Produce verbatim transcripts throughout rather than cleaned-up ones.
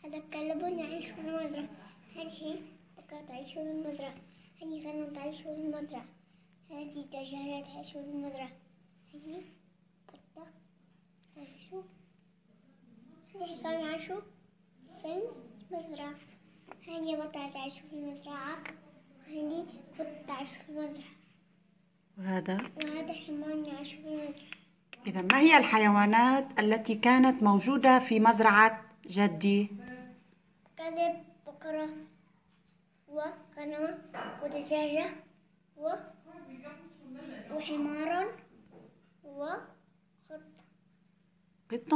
هذا كلب يعيش في المزرعة. هذه بقرة تعيش في المزرعة. هذه غنم تعيش في المزرعة. هذه دجاجة تعيش في المزرعة. هذه قطة تعيش. هذه حصان يعيش في المزرعة. هذه بطة تعيش في المزرعة. وهذه قط تعيش في المزرعة. وهذا وهذا حمار يعيش في المزرعة. إذا ما هي الحيوانات التي كانت موجودة في مزرعة جدي؟ كلب، بقرة، وغنم، ودجاجة، و... وحمار، وقط. قط،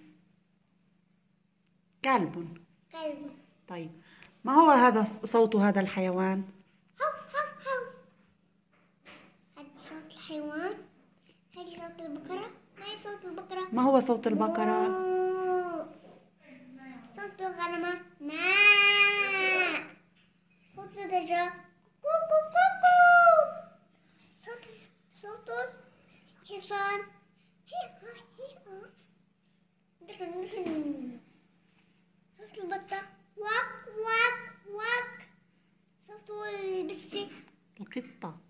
كلب. كلب. طيب، ما هو هذا صوت هذا الحيوان؟ هو هو هو. هذا صوت الحيوان. هذه صوت البقرة. ما هي صوت البقرة؟ ما هو صوت البقرة؟ مو. صوت الغنم ماء. صوت الدجاجة كو كو كو كو. صوت صوت الحصان هي هي درن درن. صوت البطة واك واك واك. صوت البسة القطة.